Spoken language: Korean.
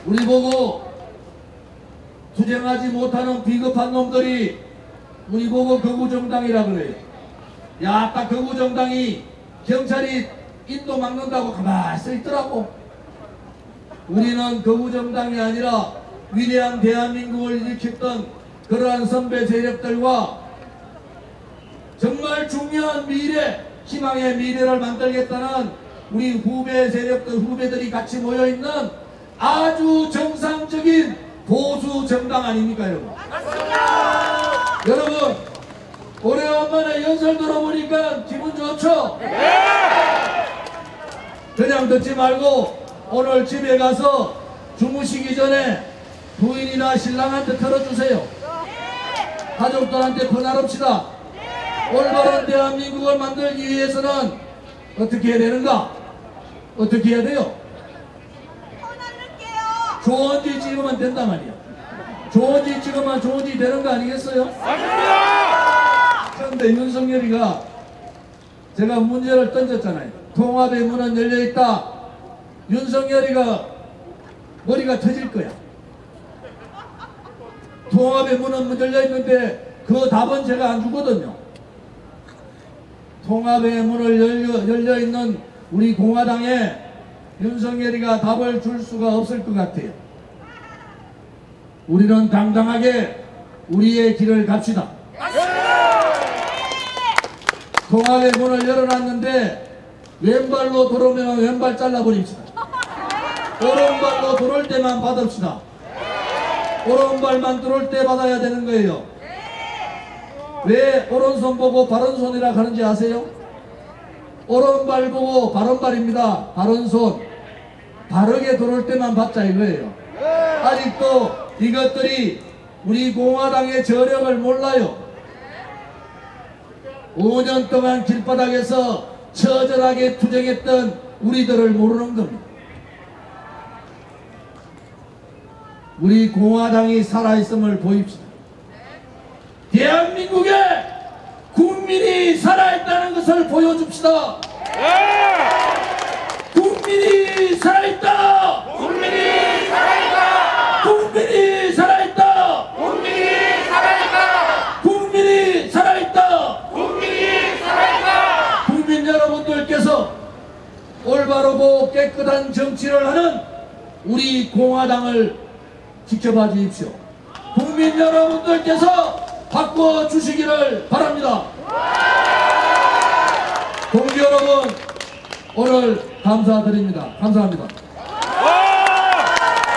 우리 보고 투쟁하지 못하는 비겁한 놈들이 우리 보고 거구정당이라 그래요. 야, 딱 거구정당이 경찰이 인도 막는다고 가만히 서 있더라고. 우리는 거구정당이 아니라 위대한 대한민국을 일으켰던 그러한 선배 세력들과 정말 중요한 미래, 희망의 미래를 만들겠다는 우리 후배 세력들, 후배들이 같이 모여있는 아주 정상적인 보수 정당 아닙니까, 여러분? 맞습니다. 여러분, 오래간만에 연설 들어보니까 기분 좋죠? 네! 그냥 듣지 말고 오늘 집에 가서 주무시기 전에 부인이나 신랑한테 털어주세요. 네! 가족들한테 전화합시다. 네! 올바른 대한민국을 만들기 위해서는 어떻게 해야 되는가? 어떻게 해야 돼요? 좋은 지 찍으면 된단 말이야. 좋은 지 찍으면 좋은 지 되는 거 아니겠어요? 맞습니다! 그런데 윤석열이가 제가 문제를 던졌잖아요. 통합의 문은 열려있다. 윤석열이가 머리가 터질 거야. 통합의 문은 열려있는데 그 답은 제가 안 주거든요. 통합의 문을 열려있는 우리 공화당에 윤석열이가 답을 줄 수가 없을 것 같아요. 우리는 당당하게 우리의 길을 갑시다. 통합의 문을 열어놨는데 왼발로 들어오면 왼발 잘라버립시다. 오른발로 들어올 때만 받읍시다. 오른발만 들어올 때 받아야 되는 거예요. 왜 오른손 보고 바른손이라 하는지 아세요? 오른발 보고 바른발입니다. 바른손. 바르게 들어올 때만 받자 이거예요. 아직도 이것들이 우리 공화당의 저력을 몰라요. 5년 동안 길바닥에서 처절하게 투쟁했던 우리들을 모르는 겁니다. 우리 공화당이 살아있음을 보입시다. 대한민국에 국민이 살아있다는 것을 보여줍시다. 국민이 살아있다! 국민이 살아있다! 국민이 살아있다! 국민이 살아있다! 국민이 살아있다! 국민이 살아있다! 국민 여러분들께서 올바르고 깨끗한 정치를 하는 우리 공화당을 지켜봐 주십시오. 국민 여러분들께서 바꿔주시기를 바랍니다. 동지 여러분, 오늘 감사드립니다. 감사합니다.